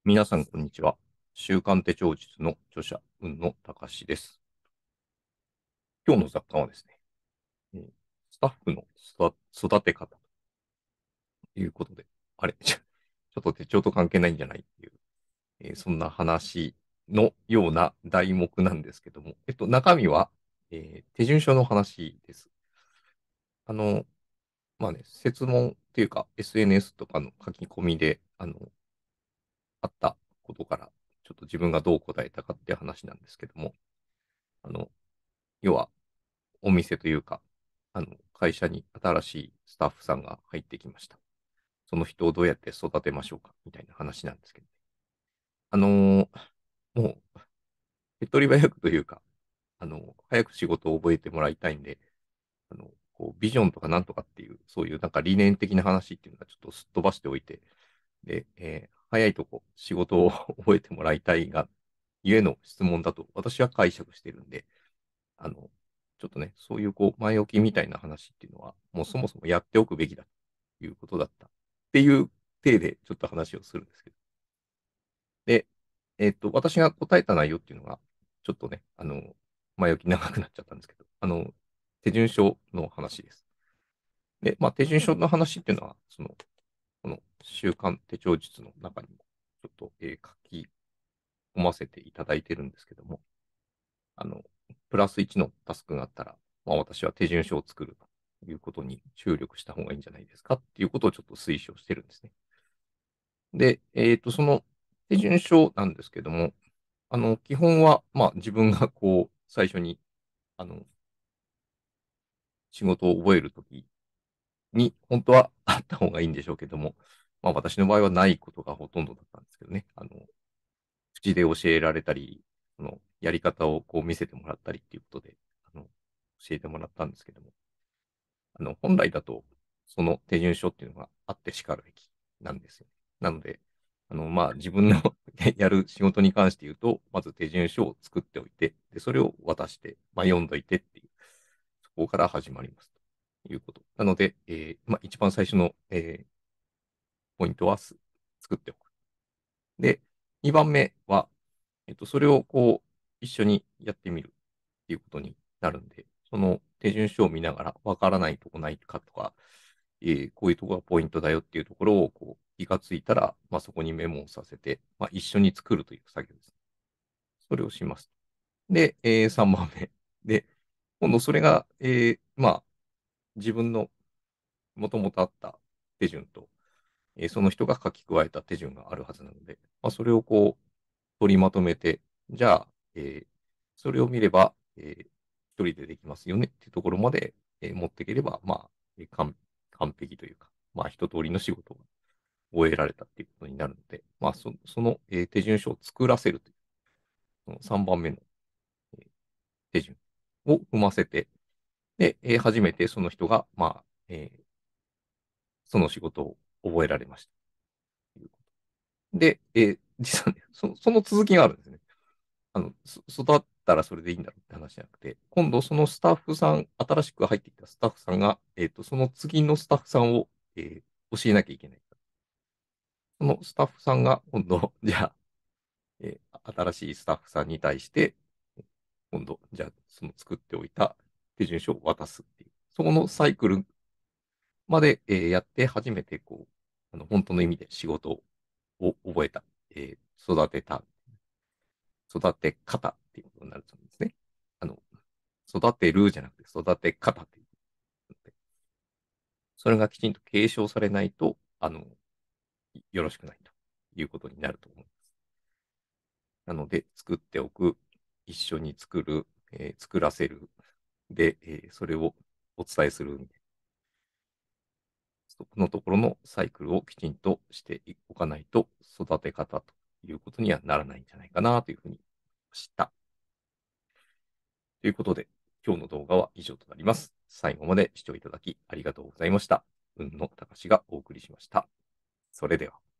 皆さん、こんにちは。週刊手帳術の著者、雲野隆です。今日の雑感はですね、スタッフの育て方ということで、あれ、ちょっと手帳と関係ないんじゃないっていう、そんな話のような題目なんですけども、中身は、手順書の話です。あの、まあね、設問っていうか、SNS とかの書き込みで、あったことから、ちょっと自分がどう答えたかっていう話なんですけども、あの、要は、お店というか、会社に新しいスタッフさんが入ってきました。その人をどうやって育てましょうかみたいな話なんですけど。あのーもう、手っ取り早くというか、早く仕事を覚えてもらいたいんで、ビジョンとかなんとかっていう、そういうなんか理念的な話っていうのはちょっとすっ飛ばしておいて、で、早いとこ仕事を覚えてもらいたいが、ゆえの質問だと私は解釈してるんで、あの、ちょっとね、そういう前置きみたいな話っていうのは、もうそもそもやっておくべきだということだったっていう体でちょっと話をするんですけど。で、私が答えた内容っていうのが、ちょっとね、前置き長くなっちゃったんですけど、手順書の話です。で、まあ、手順書の話っていうのは、この週刊手帳術の中にも、ちょっと、書き込ませていただいてるんですけども、あの、プラス1のタスクがあったら、まあ、私は手順書を作るということに注力した方がいいんじゃないですかっていうことをちょっと推奨してるんですね。で、その手順書なんですけども、基本は、まあ、自分が最初に、あの、仕事を覚えるときに、本当はあった方がいいんでしょうけども、まあ、私の場合はないことがほとんどだったんですけどね。口で教えられたり、やり方を見せてもらったりっていうことで、教えてもらったんですけども、本来だと、その手順書っていうのがあってしかるべきなんですよね。なので、まあ、自分のやる仕事に関して言うと、まず手順書を作っておいて、で、それを渡して、まあ、読んどいてっていう、そこから始まりますということ。なので、まあ、一番最初の、ポイントは作っておく。で、2番目は、それを一緒にやってみるっていうことになるんで、その手順書を見ながら、わからないとこないかとか、こういうところがポイントだよっていうところを気がついたら、まあ、そこにメモをさせて、まあ、一緒に作るという作業です。それをします。で、3番目。で、今度それが、まあ、自分のもともとあった手順と、その人が書き加えた手順があるはずなので、まあ、それを取りまとめて、じゃあ、それを見れば、一人でできますよねっていうところまで、持っていければ、まあ、完璧というか、まあ、一通りの仕事が終えられたっていうことになるので、まあ、その手順書を作らせるという、その3番目の、手順を踏ませて、で、初めてその人が、まあ、その仕事を覚えられましたということ。で、実はね、その続きがあるんですね。育ったらそれでいいんだろうって話じゃなくて、今度そのスタッフさん、新しく入ってきたスタッフさんが、その次のスタッフさんを、教えなきゃいけない。そのスタッフさんが今度、じゃあ、新しいスタッフさんに対して、今度、じゃあ、その作っておいた手順書を渡すっていう、そこのサイクルまで、やって初めて、本当の意味で仕事を覚えた、育てた、育て方っていうことになると思うんですね。あの、育てるじゃなくて育て方っていうことで、それがきちんと継承されないと、よろしくないということになると思います。なので、作っておく、一緒に作る、作らせる、で、それをお伝えするみたいな、そこのところのサイクルをきちんとしておかないと、育て方ということにはならないんじゃないかなというふうに知った。ということで、今日の動画は以上となります。最後まで視聴いただきありがとうございました。雲野隆がお送りしました。それでは。